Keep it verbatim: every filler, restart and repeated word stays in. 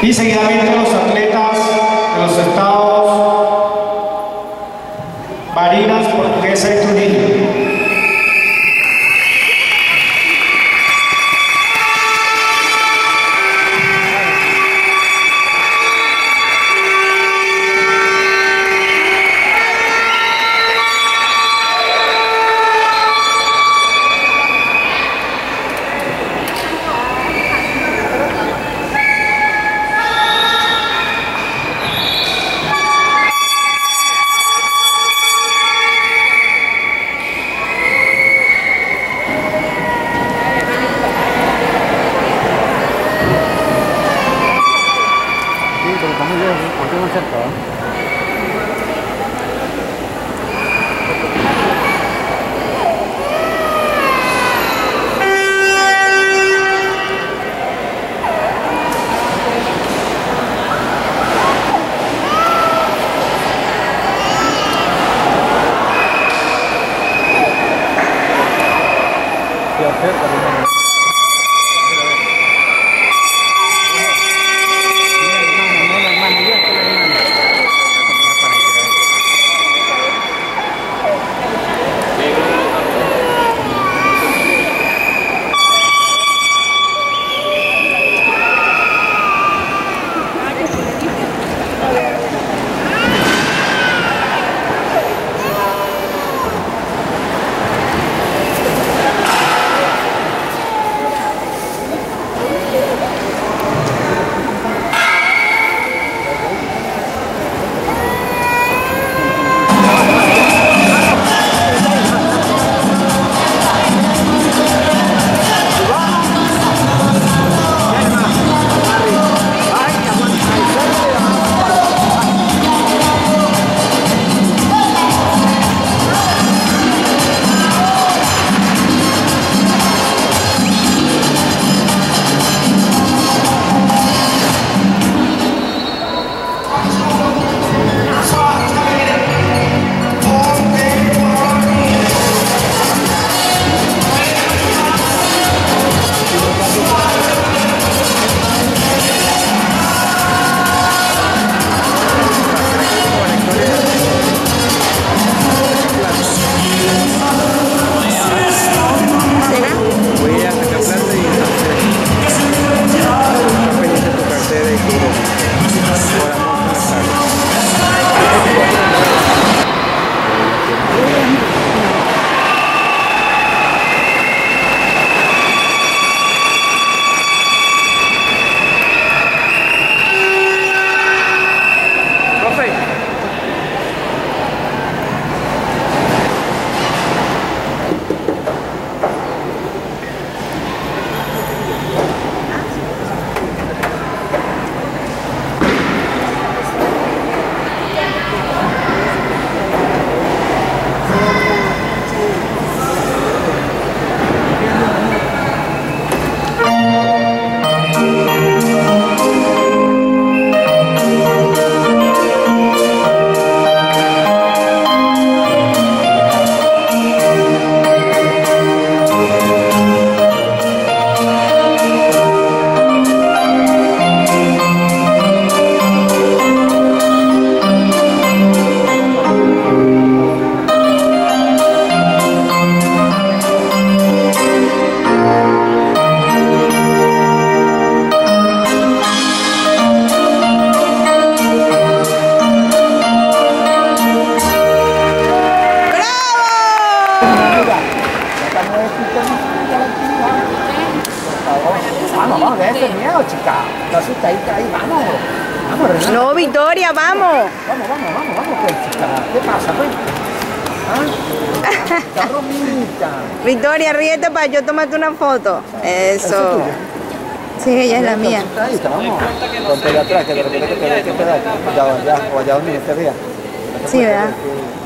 Y seguidamente los atletas de los estados Barinas, Portuguesa y Trujillo. Vamos, vamos, de ese miedo, chica. No asustadita ahí, vamos. Vamos, Renata. No, Victoria, vamos. Vamos, vamos, vamos, vamos, pues, chica. ¿Qué pasa, pues? ¿Ah? Está Romita. Victoria, ríete para yo tomarte una foto. Eso. Sí, ella es la mía. Vamos. Ponte de atrás, que de repente que te ve que te da. Ya, ya, o allá donde este día. Sí, ¿verdad?